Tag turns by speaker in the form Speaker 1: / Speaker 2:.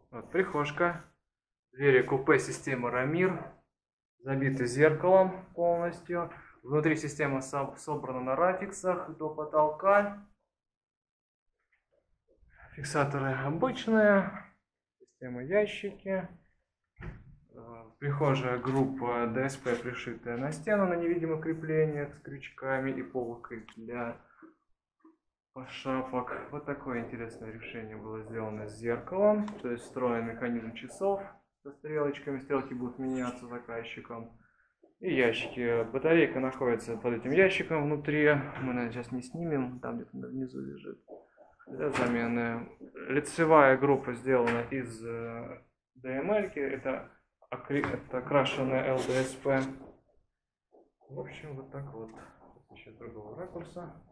Speaker 1: Вот прихожка. Двери купе системы Рамир. Забиты зеркалом полностью. Внутри система собрана на рафиксах до потолка. Фиксаторы обычные. Система ящики. Прихожая группа ДСП, пришитая на стену на невидимых креплениях с крючками и полкой для шапок. Вот такое интересное решение было сделано с зеркалом. То есть встроен механизм часов со стрелочками. Стрелки будут меняться заказчиком. И ящики. Батарейка находится под этим ящиком внутри. Мы, наверное, сейчас не снимем. Там где-то внизу лежит. Для замены. Лицевая группа сделана из DML. Это окрашенная ЛДСП. В общем, вот так вот. Еще другого ракурса.